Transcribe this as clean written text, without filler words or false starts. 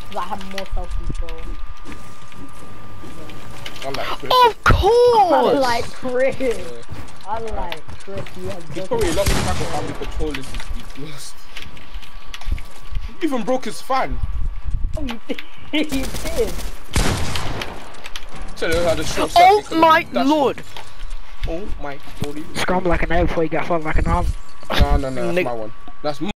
Because I have more self-control. I like Chris. Of course! I like Chris. Yeah. I like Chris. He's probably lost track of how many controllers he's lost. He even broke his fan. Oh, you did. You did. So they had a short Oh circuit my that's lord! Oh my lordy. Scramble like an egg before you get fed like an arm. No, that's my one. That's